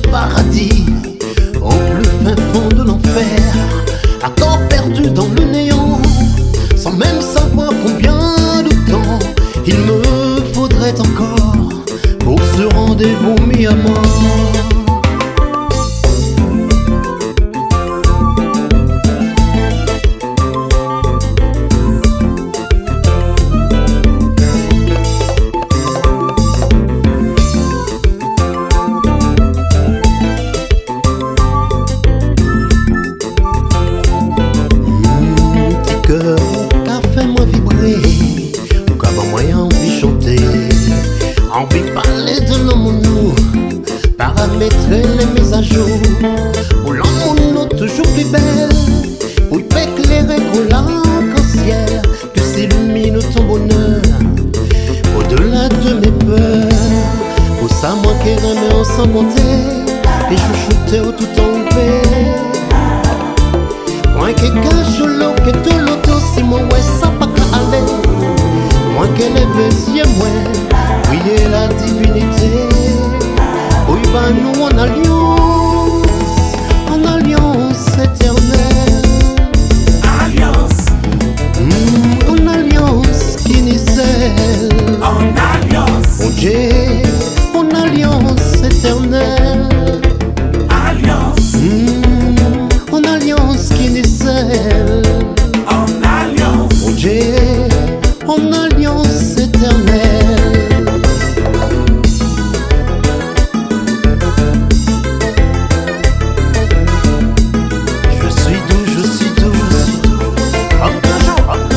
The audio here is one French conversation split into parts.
paradis, au plus fin fond de l'enfer, à corps perdu dans le néant, sans même savoir combien de temps il me faudrait encore pour ce rendez-vous mis à mort. Qu'a fait moi vibrer, ou qu'a pas moyen envie chanter, envie parler de l'homme nous, paramétrer les mises à jour, pour l'homme nous toujours plus belle, pour éclairer qu'on l'arc-en-ciel, que s'illumine ton bonheur, au-delà de mes peurs, pour ça moi qui remets sans compter, et chouchouter au tout en paix. Moi qui cache l'eau, que tout l'auto, si moi ouais ça pas qu'à aller. Moi qui lève les yeux, moi, prier la divinité. Oui, bah nous en alliance éternelle. Alliance. En alliance qui nicelle. En alliance. Mon Dieu, en alliance éternelle. Alliance. En alliance qui nicelle. En alliance. Mon Dieu, en alliance éternelle. Je suis doux, je suis doux, je suis doux. Hop, toujours, hop,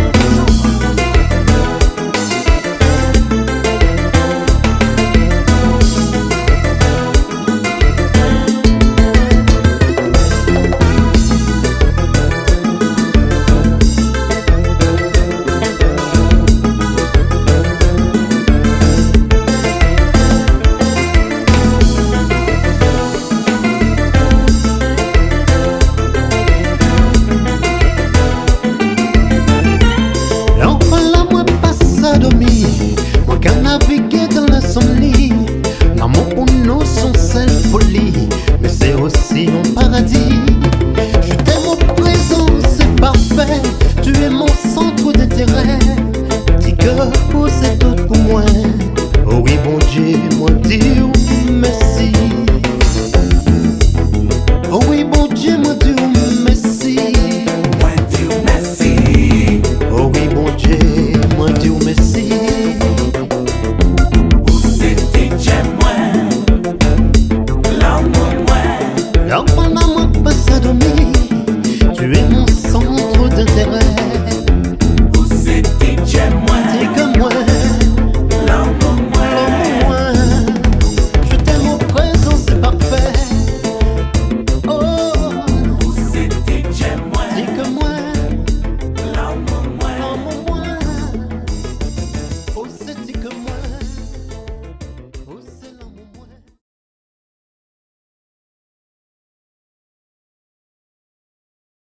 moi qu'à naviguer dans l'insomnie. L'amour pour nous sont celle folie, mais c'est aussi mon paradis. Je t'aime au présent, c'est parfait. Tu es mon centre d'intérêt. Dis que c'est tout pour moi. Oh oui, bon Dieu, moi dis merci. Oh oui, bon Dieu, moi dis merci. Moi dis merci. Oh oui, bon Dieu, moi dis merci. Alors pendant moi passe à dormir, tu es mon centre d'intérêt.